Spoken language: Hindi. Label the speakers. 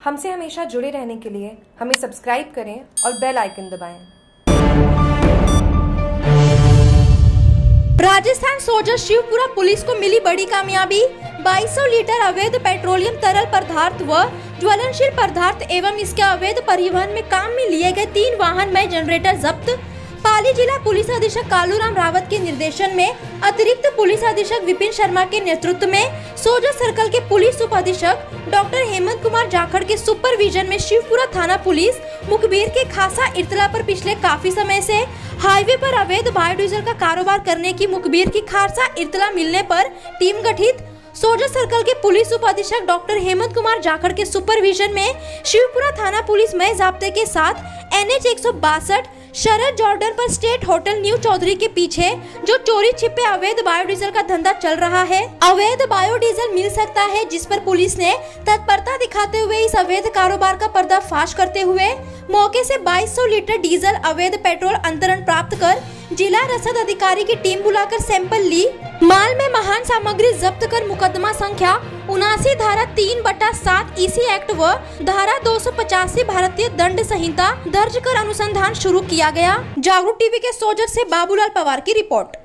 Speaker 1: हमसे हमेशा जुड़े रहने के लिए हमें सब्सक्राइब करें और बेल आइकन दबाएं।
Speaker 2: राजस्थान सोल्जर शिवपुरा पुलिस को मिली बड़ी कामयाबी। 2200 लीटर अवैध पेट्रोलियम तरल पदार्थ व ज्वलनशील पदार्थ एवं इसके अवैध परिवहन में काम में लिए गए 3 वाहन में जनरेटर जब्त। पाली जिला पुलिस अधीक्षक कालूराम रावत के निर्देशन में अतिरिक्त पुलिस अधीक्षक विपिन शर्मा के नेतृत्व में सोल्जर सर्कल के पुलिस उप अधीक्षक डॉक्टर हेमंत कुमार जाखड़ के सुपरविजन में शिवपुरा थाना पुलिस मुखबिर के खासा इत्तला पर पिछले काफी समय से हाईवे पर अवैध बायोडीजल का कारोबार करने की मुखबिर की खासा इत्तला मिलने पर टीम गठित सोल्जर सर्कल के पुलिस उप अधीक्षक डॉक्टर हेमंत कुमार जाखड़ के सुपरविजन में शिवपुरा थाना पुलिस में जाब्ते के साथ NH 162 शरद जॉर्डन पर स्टेट होटल न्यू चौधरी के पीछे जो चोरी छिपे अवैध बायोडीजल का धंधा चल रहा है। अवैध बायोडीजल मिल सकता है, जिस पर पुलिस ने तत्परता दिखाते हुए इस अवैध कारोबार का पर्दाफाश करते हुए मौके से 2200 लीटर डीजल अवैध पेट्रोल अंतरण प्राप्त कर जिला रसद अधिकारी की टीम बुलाकर सैंपल ली। माल में महान सामग्री जब्त कर मुकदमा संख्या 79 धारा 3/7 EC एक्ट व धारा 285 भारतीय दंड संहिता दर्ज कर अनुसंधान शुरू किया गया। जागरूक टीवी के सोल्जर से बाबूलाल पवार की रिपोर्ट।